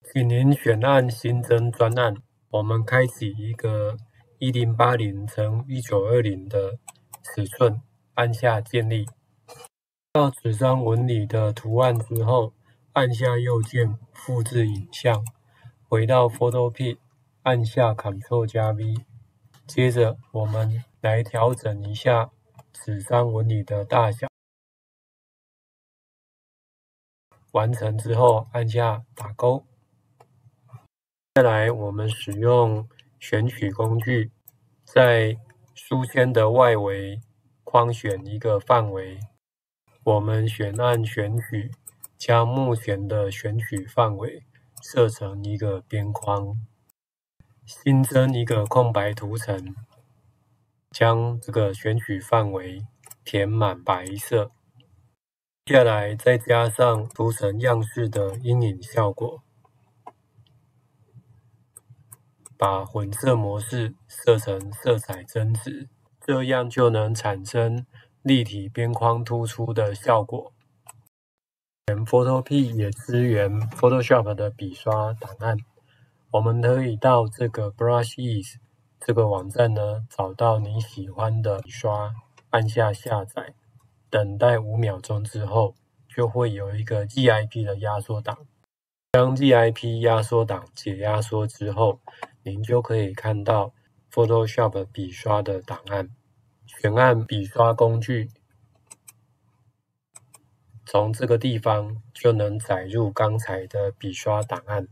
请您选按新增专案，我们开启一个1080×1920的尺寸，按下建立。到纸张纹理的图案之后，按下右键复制影像，回到 Photopea， 按下 Ctrl+V。接着我们来调整一下纸张纹理的大小。完成之后按下打勾。再来我们使用选取工具，在书签的外围框选一个范围，我们选按选取，将目前的选取范围设成一个边框，新增一个空白图层，将这个选取范围填满白色。接下来再加上图层样式的阴影效果，把混色模式设成色彩增值，这样就能产生立体边框突出的效果。Photopea 也支援 Photoshop 的笔刷档案，我们可以到这个 Brushes 这个网站呢，找到你喜欢的笔刷，按下下载，等待5秒钟之后，就会有一个 ZIP 的压缩档。将 ZIP 压缩档解压缩之后，您就可以看到 Photoshop 笔刷的档案。选按笔刷工具，从这个地方就能载入刚才的笔刷档案。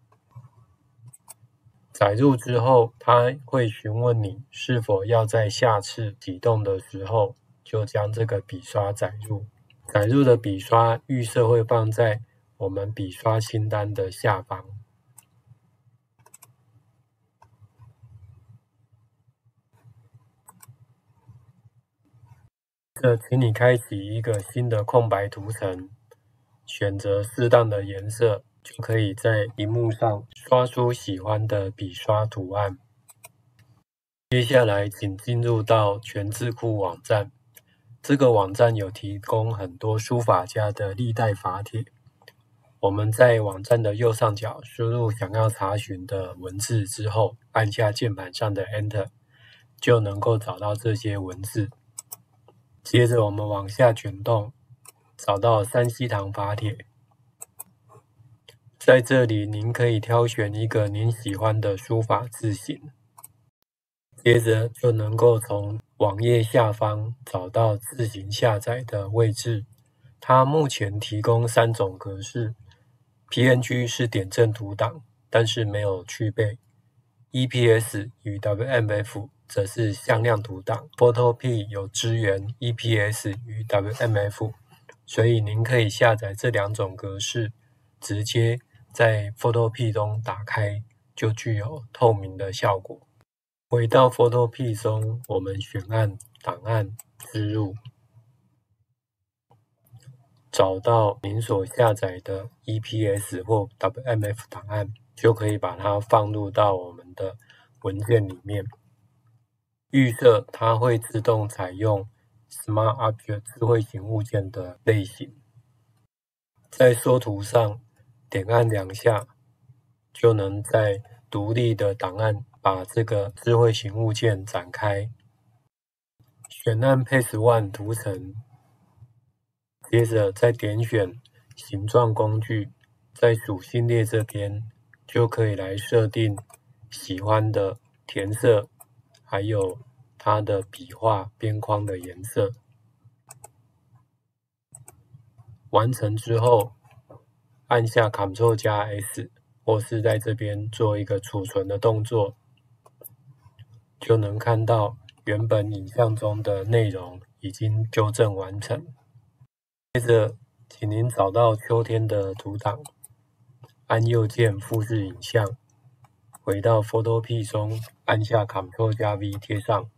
载入之后，它会询问你是否要在下次启动的时候就将这个笔刷载入。载入的笔刷预设会放在我们笔刷清单的下方。请你开启一个新的空白图层，选择适当的颜色，就可以在萤幕上刷出喜欢的笔刷图案。接下来请进入到全字库网站，这个网站有提供很多书法家的历代法帖。我们在网站的右上角输入想要查询的文字之后，按下键盘上的 Enter， 就能够找到这些文字。接着我们往下卷动，找到山西堂法帖。在这里您可以挑选一个您喜欢的书法字型，接着就能够从网页下方找到字型下载的位置。它目前提供3种格式， PNG 是点阵图档，但是没有去背， EPS 与 WMF 则是向量图档。 Photopea 有支援 EPS 与 WMF， 所以您可以下载这2种格式，直接在 Photopea 中打开，就具有透明的效果。回到 Photopea 中，我们选按档案植入，找到您所下载的 EPS 或 WMF 档案，就可以把它放入到我们的文件里面。预设它会自动采用 Smart Object 智慧型物件的类型。在缩图上点按2下，就能在独立的档案把这个智慧型物件展开。选按 Paste One 图层，接着再点选形状工具，在属性列这边就可以来设定喜欢的填色，还有它的笔画边框的颜色。完成之后，按下 Ctrl+S， 或是在这边做一个储存的动作，就能看到原本影像中的内容已经纠正完成。接着，请您找到秋天的图档，按右键复制影像，回到 Photopea 中，按下 Ctrl+V 贴上，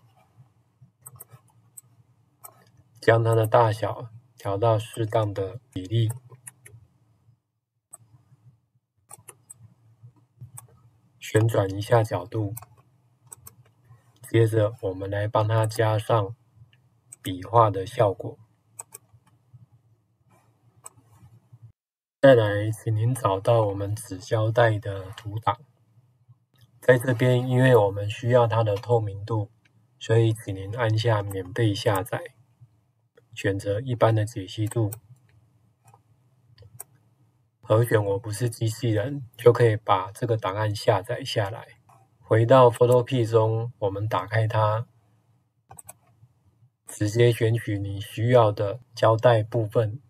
将它的大小调到适当的比例。旋转一下角度，接着我们来帮它加上笔画的效果。 再来，请您找到我们纸胶带的图档。在这边，因为我们需要它的透明度，所以请您按下免费下载，选择一般的解析度，和选我不是机器人，就可以把这个档案下载下来。回到 Photopea 中，我们打开它，直接选取你需要的胶带部分，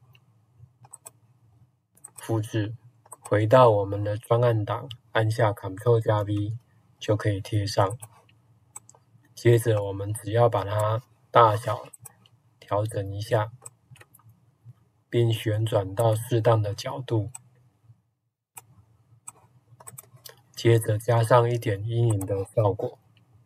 复制，回到我们的专案档，按下 Ctrl+V 就可以贴上。接着我们只要把它大小调整一下，并旋转到适当的角度，接着加上一点阴影的效果。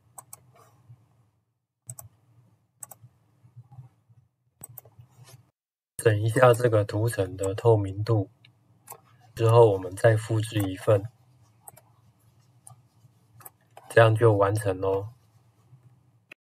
整一下这个图层的透明度之后，我们再复制一份，这样就完成咯。